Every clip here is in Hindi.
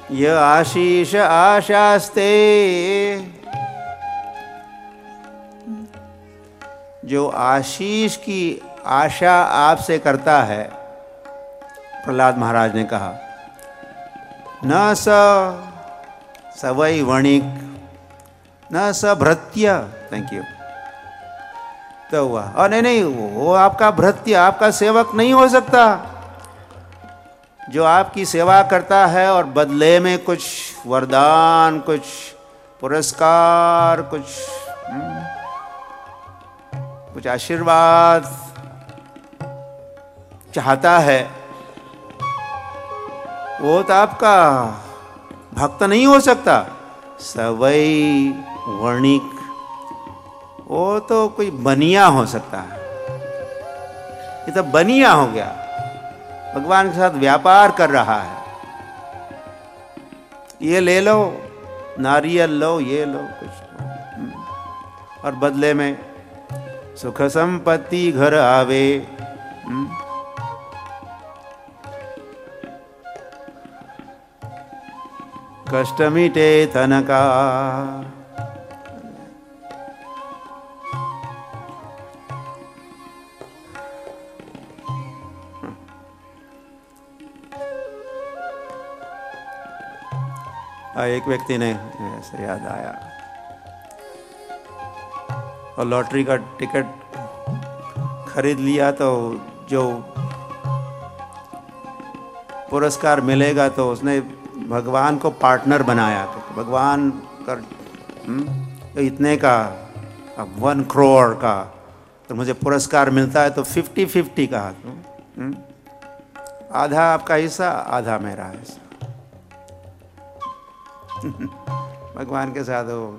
य आशीष आशास्ते, जो आशीष की आशा आपसे करता है, प्रहलाद महाराज ने कहा, न स वै वणिक न स भृत्य, थैंक यू, तो हुआ, और नहीं, वो आपका भृत्य, आपका सेवक नहीं हो सकता। जो आपकी सेवा करता है और बदले में कुछ वरदान, कुछ पुरस्कार, कुछ आशीर्वाद चाहता है, वो तो आपका भक्त नहीं हो सकता। सवई वर्णिक, वो तो कोई बनिया हो सकता है। ये तो बनिया हो गया, भगवान के साथ व्यापार कर रहा है। ये ले लो, नारियल लो, ये लो, कुछ, और बदले में सुख संपत्ति घर आवे। कष्ट मिटे तन का। एक व्यक्ति ने ऐसे याद आया, और लॉटरी का टिकट खरीद लिया, तो जो पुरस्कार मिलेगा तो उसने भगवान को पार्टनर बनाया। तो भगवान कर तो इतने का, अब 1 करोड़ का तो मुझे पुरस्कार मिलता है, तो 50-50 का, आधा आपका हिस्सा, आधा मेरा हिस्सा। भगवान के साथ हो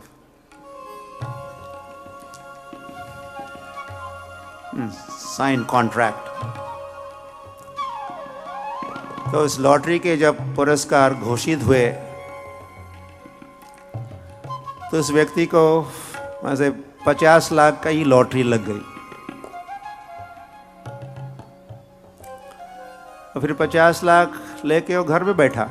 साइन कॉन्ट्रैक्ट। तो इस लॉटरी के जब पुरस्कार घोषित हुए, तो उस व्यक्ति को वहां से 50 लाख का ही लॉटरी लग गई। और फिर 50 लाख लेके वो घर में बैठा।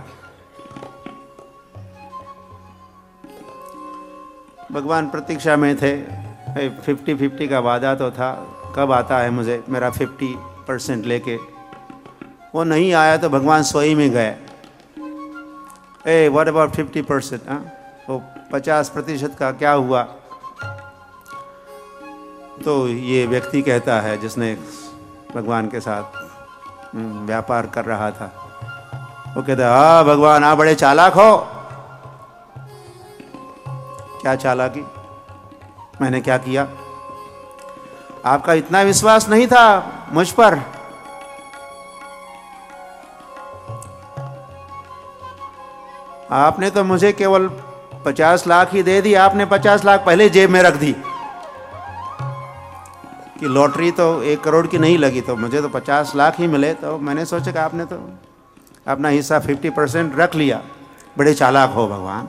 भगवान प्रतीक्षा में थे, 50-50 का वादा तो था, कब आता है मुझे मेरा 50% लेके। वो नहीं आया तो भगवान सोई में गए, व्हाट अबाउट 50%, वो 50% का क्या हुआ? तो ये व्यक्ति कहता है, जिसने भगवान के साथ व्यापार कर रहा था, वो कहता है, हाँ भगवान आप बड़े चालाक हो। क्या चालाकी? मैंने क्या किया? आपका इतना विश्वास नहीं था मुझ पर। आपने तो मुझे केवल 50 लाख ही दे दी, आपने 50 लाख पहले जेब में रख दी कि लॉटरी तो 1 करोड़ की नहीं लगी, तो मुझे तो 50 लाख ही मिले। तो मैंने सोचा कि आपने तो अपना हिस्सा 50% रख लिया। बड़े चालाक हो भगवान।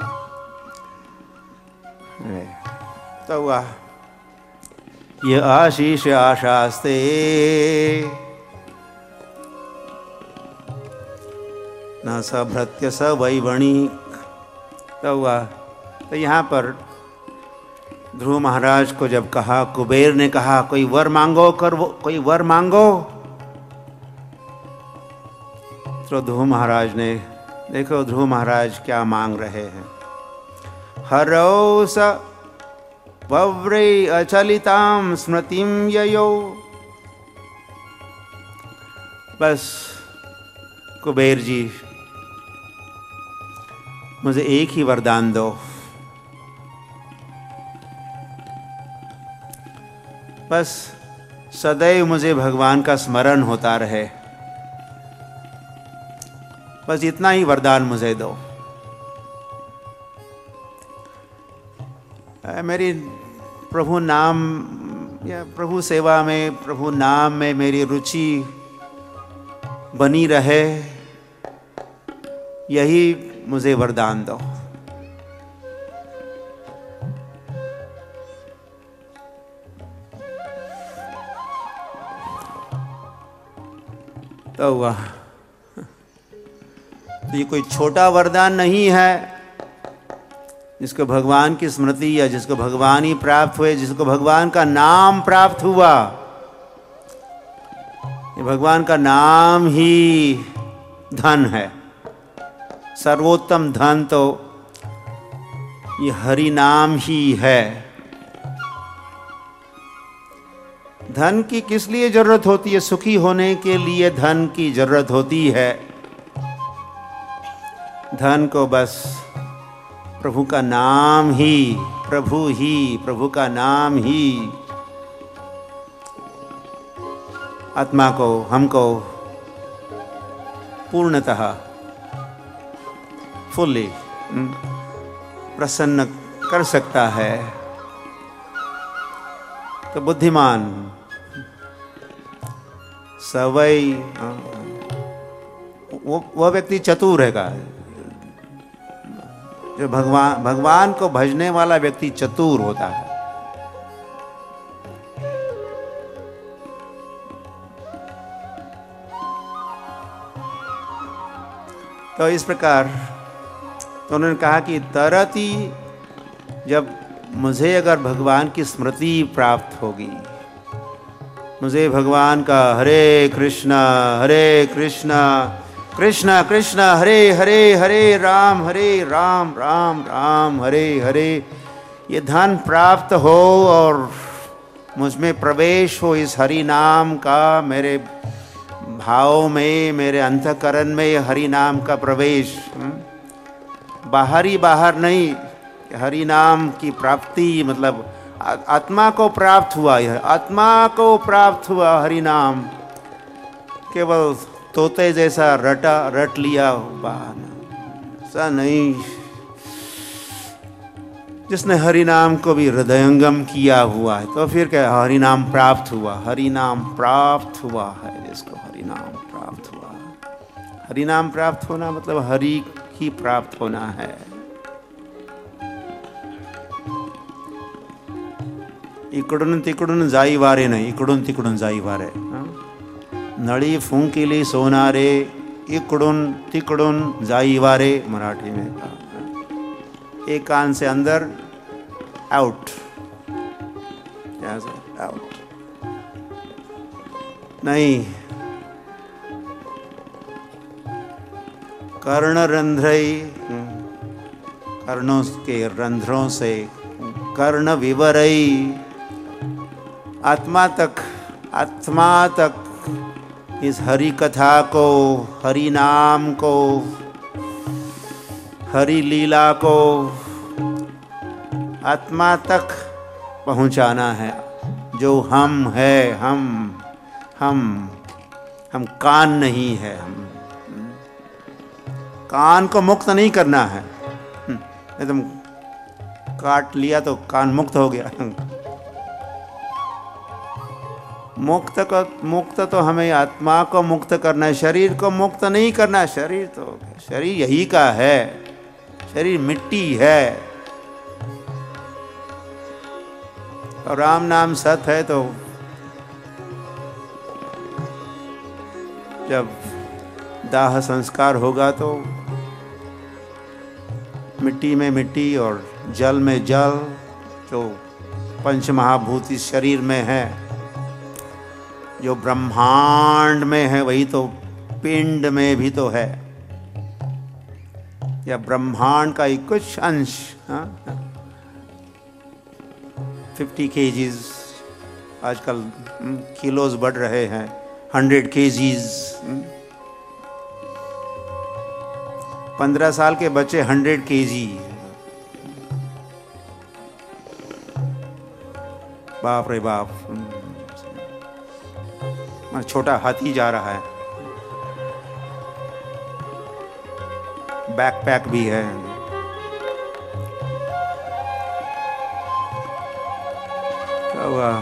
तो हुआ, ये आशीष आशास्ते, न स भृत्य स वै वणिक। तो हुआ, तो यहाँ पर ध्रुव महाराज को जब कहा, कुबेर ने कहा कोई वर मांगो, कोई वर मांगो, तो ध्रुव महाराज ने, देखो ध्रुव महाराज क्या मांग रहे हैं। हरौ स वव्रे अचलितां स्मृतिं ययो। बस कुबेर जी, मुझे एक ही वरदान दो, बस सदैव मुझे भगवान का स्मरण होता रहे, बस इतना ही वरदान मुझे दो। मेरी प्रभु नाम या प्रभु सेवा में, प्रभु नाम में मेरी रुचि बनी रहे, यही मुझे वरदान दो। तो हुआ, तो ये कोई छोटा वरदान नहीं है। जिसको भगवान की स्मृति या जिसको भगवान ही प्राप्त हुए, जिसको भगवान का नाम प्राप्त हुआ, ये भगवान का नाम ही धन है। सर्वोत्तम धन तो ये हरि नाम ही है। धन की किस लिए जरूरत होती है? सुखी होने के लिए धन की जरूरत होती है। धन को बस प्रभु का नाम ही, प्रभु का नाम ही आत्मा को, हमको पूर्णतः फुल्ली प्रसन्न कर सकता है। तो बुद्धिमान सवई वो व्यक्ति चतुर है का, जो भगवान को भजने वाला व्यक्ति चतुर होता है। तो इस प्रकार तो उन्होंने कहा कि तरती जब मुझे अगर भगवान की स्मृति प्राप्त होगी, मुझे भगवान का हरे कृष्ण कृष्ण कृष्ण हरे हरे, हरे राम राम राम हरे हरे, ये धन प्राप्त हो और मुझ में प्रवेश हो इस हरि नाम का, मेरे भाव में, मेरे अंतःकरण में हरि नाम का प्रवेश, बाहर नहीं, हरि नाम की प्राप्ति मतलब आत्मा को प्राप्त हुआ, यह आत्मा को प्राप्त हुआ हरि नाम। केवल तोते जैसा रट लिया हुआ ऐसा नहीं, जिसने हरि नाम को भी हृदयंगम किया हुआ है। तो फिर क्या हरि नाम प्राप्त हुआ, हरि नाम प्राप्त हुआ है जिसको हरि नाम प्राप्त हुआ। हरि नाम प्राप्त होना मतलब हरि ही प्राप्त होना है। इकडून तिकडून जाई वारे नहीं, इकडून तिकडून जाई वारे, नळी फुंकिली सोनारे, इकडून तिकडून जाई वारे मराठी में। एक कान से अंदर, आउट, आउट नहीं। कर्ण रंध्रई, कर्णों के रंध्रों से कर्ण विवरई, आत्मा तक इस हरि कथा को, हरि नाम को, हरि लीला को आत्मा तक पहुंचाना है। जो हम है, हम कान नहीं है, हम कान को मुक्त नहीं करना है। एकदम काट लिया तो कान मुक्त हो गया। मुक्त तो हमें आत्मा को मुक्त करना है, शरीर को मुक्त नहीं करना। शरीर यही का है, शरीर मिट्टी है और राम नाम सत है। तो जब दाह संस्कार होगा तो मिट्टी में मिट्टी और जल में जल, जो पंच महाभूत इस शरीर में है, जो ब्रह्मांड में है वही तो पिंड में भी तो है, या ब्रह्मांड का ही कुछ अंश। 50 kgs, आजकल किलोज बढ़ रहे हैं, 100 kgs। 15 साल के बच्चे 100 kg, बाप रे बाप। छोटा हाथी जा रहा है, बैकपैक भी है। क्या हुआ?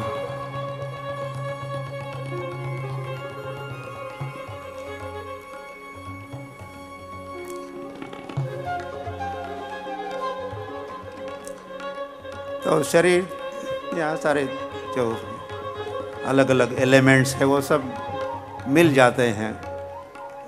तो शरीर या सारे जो अलग अलग एलिमेंट्स है वो सब मिल जाते हैं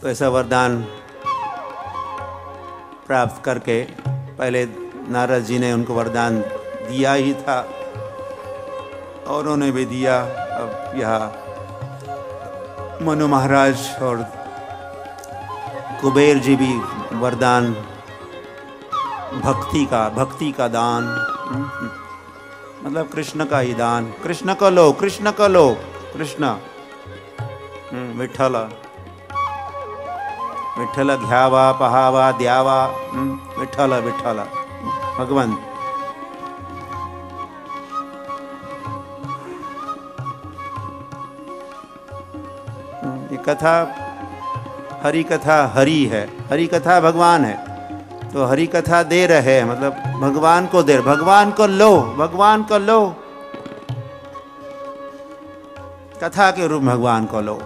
तो ऐसा वरदान प्राप्त करके पहले नारद जी ने उनको वरदान दिया ही था और उन्होंने भी दिया। अब यह मनु महाराज और कुबेर जी भी वरदान भक्ति का दान, मतलब कृष्ण का ही दान। कृष्ण को लो, कृष्ण को लो, कृष्ण विठ्ठल विठ्ठल घ्यावा पहावा द्यावा, विठ्ठल विठ्ठल भगवान। ये कथा हरि कथा हरि है, हरि कथा भगवान है। तो हरि कथा दे रहे हैं, मतलब भगवान को दे, भगवान को लो, भगवान को लो, कथा के रूप भगवान को लो।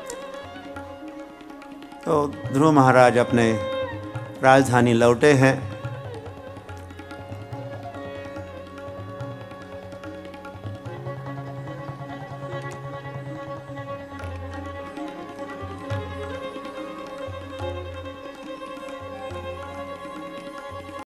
तो ध्रुव महाराज अपने राजधानी लौटे हैं।